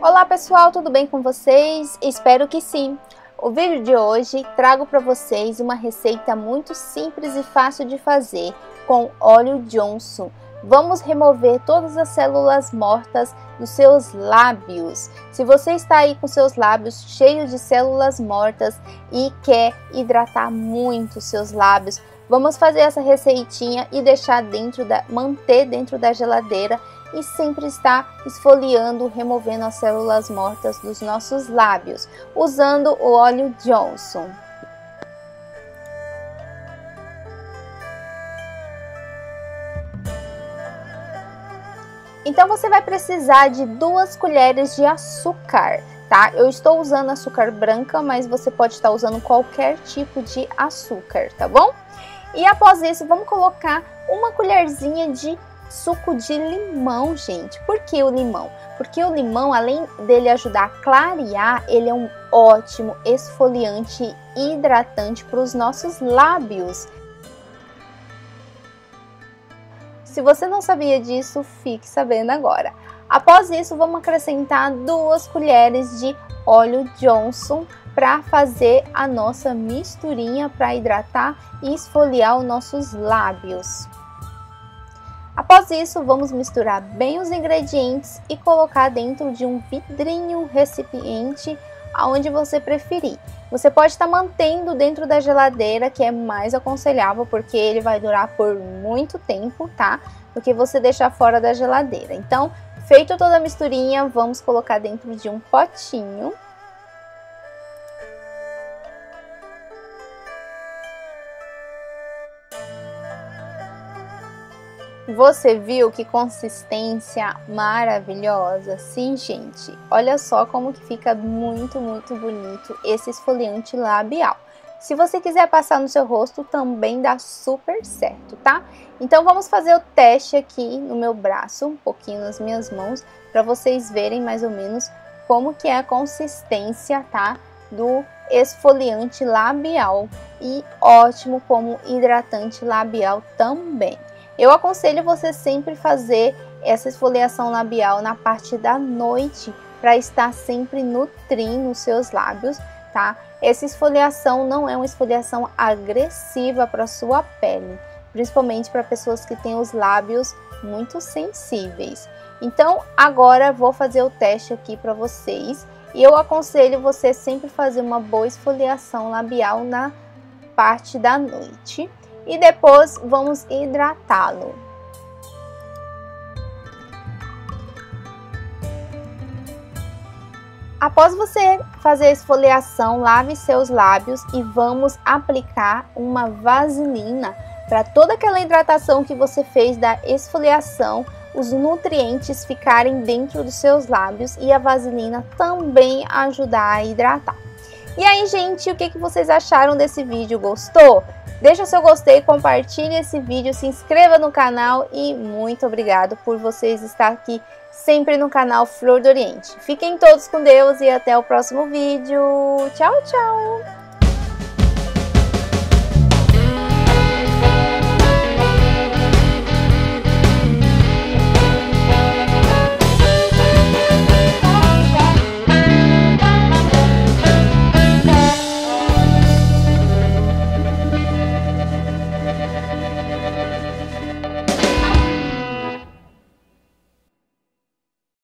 Olá pessoal, tudo bem com vocês? Espero que sim! O vídeo de hoje trago para vocês uma receita muito simples e fácil de fazer com óleo Johnson. Vamos remover todas as células mortas dos seus lábios. Se você está aí com seus lábios cheios de células mortas e quer hidratar muito seus lábios, vamos fazer essa receitinha e manter dentro da geladeira e sempre estar esfoliando, removendo as células mortas dos nossos lábios, usando o óleo Johnson. Então você vai precisar de 2 colheres de açúcar, tá? Eu estou usando açúcar branca, mas você pode estar usando qualquer tipo de açúcar, tá bom? E após isso, vamos colocar uma colherzinha de suco de limão, gente. Por que o limão? Porque o limão, além dele ajudar a clarear, ele é um ótimo esfoliante e hidratante para os nossos lábios. Se você não sabia disso, fique sabendo agora. Após isso, vamos acrescentar 2 colheres de óleo Johnson para fazer a nossa misturinha para hidratar e esfoliar os nossos lábios. Após isso, vamos misturar bem os ingredientes e colocar dentro de um vidrinho recipiente, aonde você preferir. Você pode estar mantendo dentro da geladeira, que é mais aconselhável, porque ele vai durar por muito tempo, tá? Do que você deixar fora da geladeira. Então, feito toda a misturinha, vamos colocar dentro de um potinho. Você viu que consistência maravilhosa? Sim, gente. Olha só como que fica muito bonito esse esfoliante labial. Se você quiser passar no seu rosto, também dá super certo, tá? Então vamos fazer o teste aqui no meu braço, um pouquinho nas minhas mãos, para vocês verem mais ou menos como que é a consistência, tá? Do esfoliante labial e ótimo como hidratante labial também. Eu aconselho você sempre fazer essa esfoliação labial na parte da noite para estar sempre nutrindo os seus lábios, tá? Essa esfoliação não é uma esfoliação agressiva para a sua pele, principalmente para pessoas que têm os lábios muito sensíveis. Então, agora vou fazer o teste aqui para vocês e eu aconselho você sempre fazer uma boa esfoliação labial na parte da noite. E depois vamos hidratá-lo. Após você fazer a esfoliação, lave seus lábios e vamos aplicar uma vaselina para toda aquela hidratação que você fez da esfoliação, os nutrientes ficarem dentro dos seus lábios e a vaselina também ajudar a hidratar. E aí, gente, o que vocês acharam desse vídeo? Gostou? Deixa seu gostei, compartilhe esse vídeo, se inscreva no canal e muito obrigado por vocês estar aqui sempre no canal Flor do Oriente. Fiquem todos com Deus e até o próximo vídeo. Tchau, tchau!